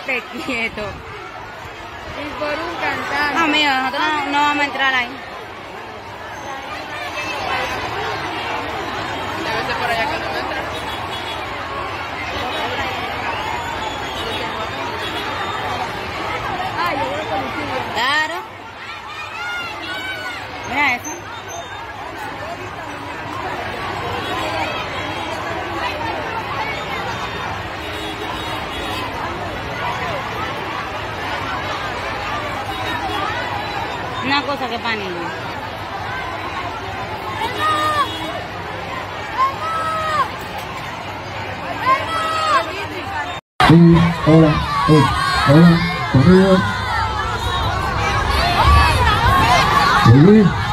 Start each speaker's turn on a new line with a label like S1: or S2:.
S1: Quédate quieto. Y por un cantante.
S2: No, mío, nosotros no vamos a entrar ahí.
S3: Debe ser por allá que no entra.
S1: Ah, yo voy a policía.
S2: Claro. Mira eso. Una cosa que para niños.
S4: Sí, hola, hola, conmigo. Muy bien.